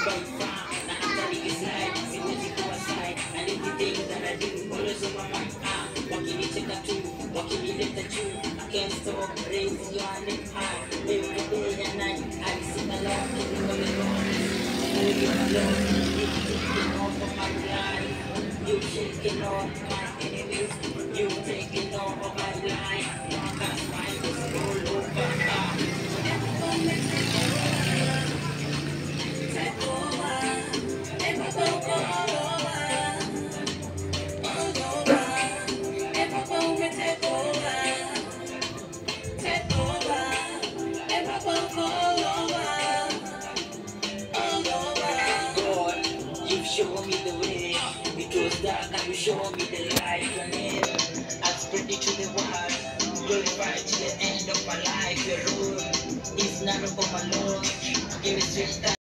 by far. Naangalia slide, siwezi kuwa side. And everything that I do, always over my eye. Wakinicheka tu, wakinileta juu. I can't stop, raise your hand high. Every day and night, I sing along, keeping on the road. Moving along, you taking over my life. You shaking off my enemies. You taking over my life. Cause mine is all over. Show me the way, it was dark and you show me the light. Your name, I spread it to the world, glorified to the end of my life. Your rule is none of my Lord, give me strength.